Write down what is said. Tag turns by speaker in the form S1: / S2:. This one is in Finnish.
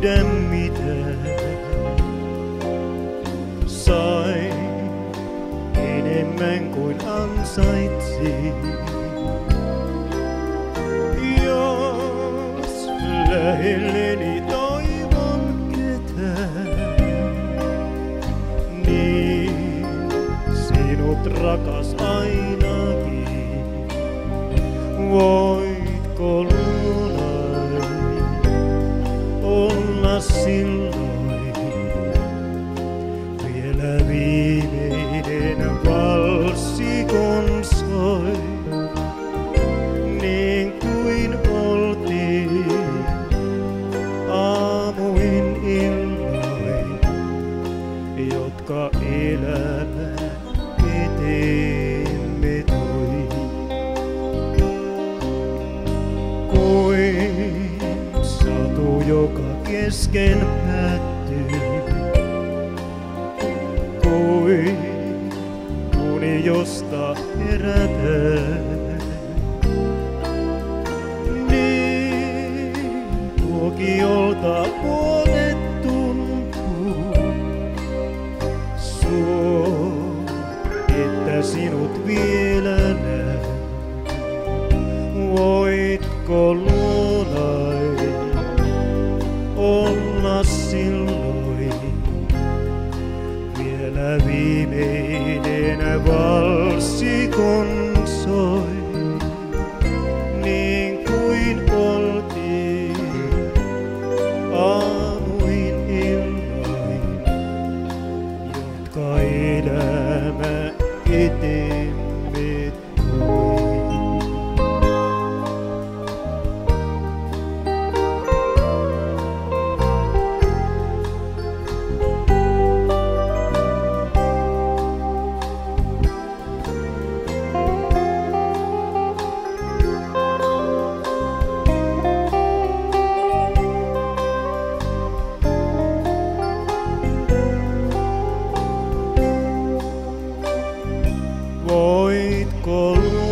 S1: mitä sai enemmän kuin ansaitsi. Jos lähelleni toivon ketään, niin sinut rakas ainakin. Voitko luonai olla silloin vielä viimeinen valssi kun soi, niin kuin oltiin aamuin illoin, jotka elämä eteemme toi. Kuin satu, joka kesken päättyy, kuin uni, josta herätään, niin tuokiolta puolet tuntuu. Suo, että sinut vielä näen. Voitko luonai olla silloin vielä viimeinen valssi kun soi, niin kuin oltiin aamuin illoin, jotka elämä eteemme toi. Voitko